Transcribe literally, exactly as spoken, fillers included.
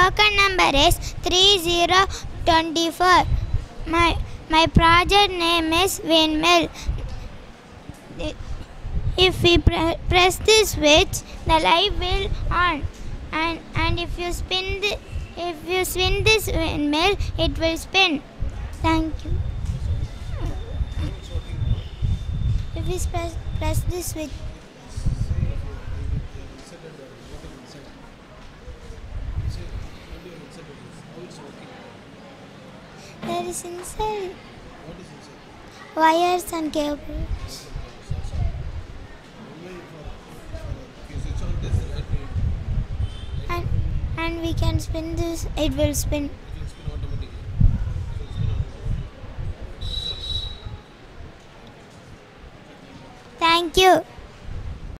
token number is three zero two four. My, my project name is Windmill. If we pre press this switch, the light will on, and and if you spin the, if you spin this windmill, it will spin. Thank you. If we press press this switch, there is inside wires and cables. And, and we can spin this, it will spin. Thank you.